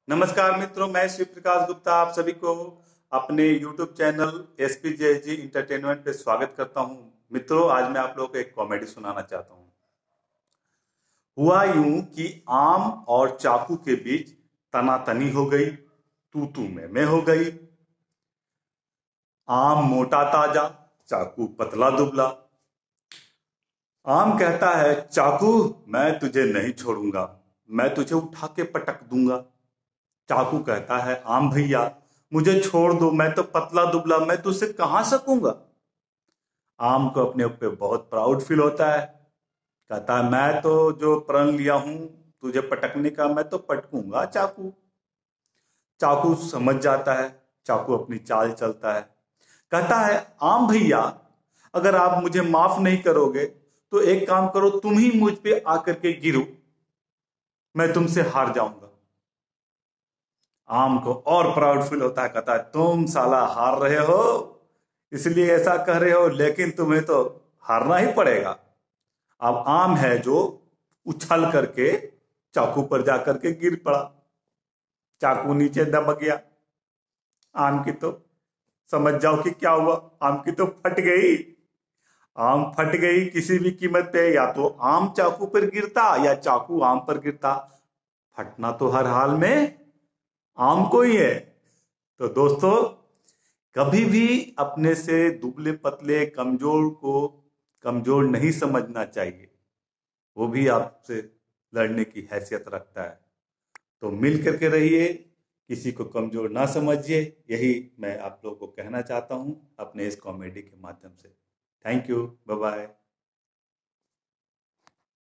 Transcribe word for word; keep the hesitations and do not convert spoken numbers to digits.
नमस्कार मित्रों, मैं शिव प्रकाश गुप्ता आप सभी को अपने YouTube channel S P J G entertainment पे स्वागत करता हूं। मित्रों, आज मैं आप लोगों को एक कॉमेडी सुनाना चाहता हूं। हुआ यूं कि आम और चाकू के बीच तनातनी हो गई, तू तू मैं मैं हो गई। आम मोटा ताजा, चाकू पतला दुबला। आम कहता है, चाकू मैं तुझे नहीं छोड़ूंगा, मैं तुझे उठा के पटक दूंगा। चाकू कहता है, आम भैया मुझे छोड़ दो, मैं तो पतला दुबला, मैं तुझसे कहां सकूंगा। आम को अपने ऊपर बहुत प्राउड फील होता है। कहता है, मैं तो जो प्रण लिया हूं तुझे पटकने का, मैं तो पटकूंगा चाकू। चाकू समझ जाता है, चाकू अपनी चाल चलता है। कहता है, आम भैया अगर आप मुझे माफ नहीं करोगे तो एक काम करो, तुम ही मुझ पे आकर के गिरो, मैं तुमसे हार जाऊंगा। आम को और प्राउड फील होता है। कहता है, तुम साला हार रहे हो इसलिए ऐसा कह रहे हो, लेकिन तुम्हें तो हारना ही पड़ेगा। अब आम है जो उछल करके चाकू पर जाकर के गिर पड़ा। चाकू नीचे दब गया। आम की तो समझ जाओ कि क्या हुआ, आम की तो फट गई। आम फट गई किसी भी कीमत पे, या तो आम चाकू पर गिरता या चाकू आम पर गिरता। फटना तो हर हाल में आम को ही है। तो दोस्तों, कभी भी अपने से दुबले पतले कमजोर को कमजोर नहीं समझना चाहिए। वो भी आपसे लड़ने की हैसियत रखता है। तो मिल करके रहिए, किसी को कमजोर ना समझिए। यही मैं आप लोगों को कहना चाहता हूं अपने इस कॉमेडी के माध्यम से। Thank you, bye bye.